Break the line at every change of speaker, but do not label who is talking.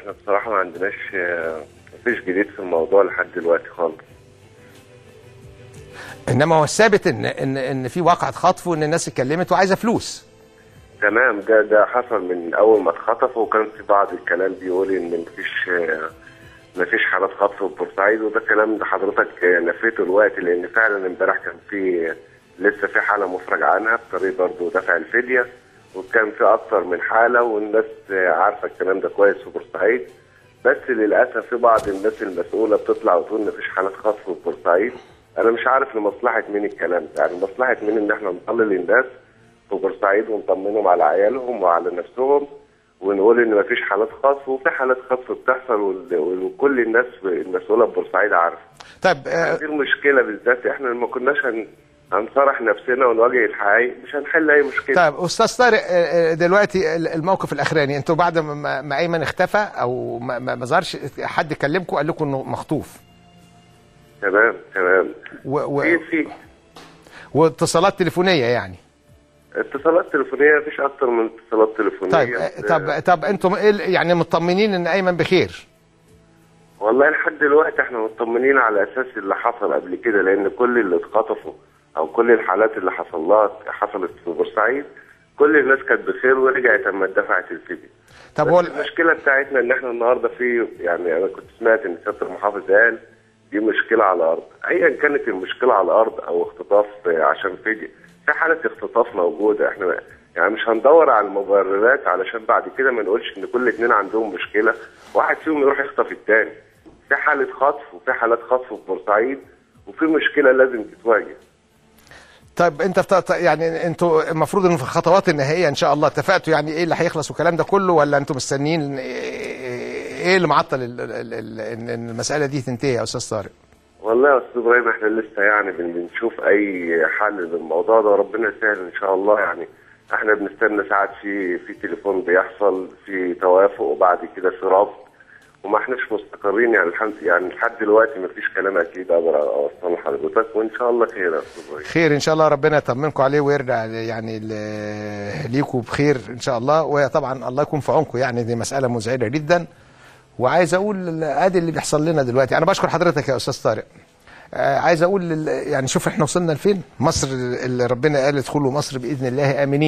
احنا بصراحة ما عندناش مفيش جديد في الموضوع لحد دلوقتي خالص.
انما هو الثابت ان في واقعة خطف وان الناس اتكلمت وعايزة فلوس.
تمام، ده حصل من اول ما اتخطفوا، وكان في بعض الكلام بيقول ان مفيش حالات خطف في بورسعيد، وده الكلام ده حضرتك نفيته الوقت، لان فعلا امبارح كان لسه في حالة مفرج عنها بطريقة برضه دفع الفدية، وكان في اكتر من حالة والناس عارفة الكلام ده كويس في بورسعيد. بس للاسف في بعض الناس المسؤولة بتطلع وتقول مفيش حالات خطف في بورسعيد. انا مش عارف لمصلحة مين الكلام ده، يعني مصلحة مين ان احنا نضلل الناس في بورسعيد ونطمنهم على عيالهم وعلى نفسهم، ونقول ان مفيش حالات خطف، وفي حالات خطف بتحصل وكل الناس المسؤوله في بورسعيد عارفه.
طيب
دي المشكله بالذات، احنا ما كناش هنصارح نفسنا ونواجه الحقائق مش هنحل اي مشكله.
طيب استاذ طارق، دلوقتي الموقف الاخراني، انتوا بعد ما ايمن اختفى او ما ظهرش حد كلمكم قال لكم انه مخطوف؟
تمام في
واتصالات تليفونيه يعني؟
اتصالات تليفونيه، مفيش اكتر من اتصالات تليفونيه.
طب انتم يعني مطمنين ان ايمن بخير؟
والله لحد دلوقتي احنا مطمنين على اساس اللي حصل قبل كده، لان كل اللي اتخطفوا او كل الحالات اللي حصلت في بورسعيد كل الناس كانت بخير ورجعت اما دفعت الفدية.
طب
هو المشكله بتاعتنا ان احنا النهارده يعني انا كنت سمعت ان سياده المحافظ قال دي مشكله على الارض، ايا كانت المشكله على الارض او اختطاف عشان فدية، في حاله اختطاف موجوده، احنا يعني مش هندور على المبررات علشان بعد كده ما نقولش ان كل اتنين عندهم مشكله واحد فيهم يروح يخطف التاني. في حاله خطف وفي حالات خطف في بورسعيد، وفي مشكله لازم تتواجه.
طيب يعني انتوا المفروض ان في الخطوات النهائيه ان شاء الله اتفقتوا يعني ايه اللي هيخلص والكلام ده كله، ولا انتوا مستنيين ايه اللي معطل ان المساله دي تنتهي يا استاذ طارق؟
والله يا استاذ ابراهيم احنا لسه يعني بنشوف اي حل للموضوع ده، وربنا يسهل ان شاء الله. يعني احنا بنستنى ساعات في تليفون بيحصل في توافق وبعد كده في رفض، وما احناش مستقرين يعني لحد دلوقتي ما فيش كلام اكيد اقدر اوصله لحضرتك، وان شاء الله خير يا استاذ ابراهيم.
خير ان شاء الله، ربنا يطمنكم عليه ويرجع يعني ليكم بخير ان شاء الله. وطبعا الله يكون في عونكم، يعني دي مساله مزعجه جدا. وعايز اقول ادي اللي بيحصل لنا دلوقتي. انا بشكر حضرتك يا استاذ طارق. عايز اقول يعني شوف احنا وصلنا لفين. مصر اللي ربنا قال ادخلوا مصر باذن الله امنين.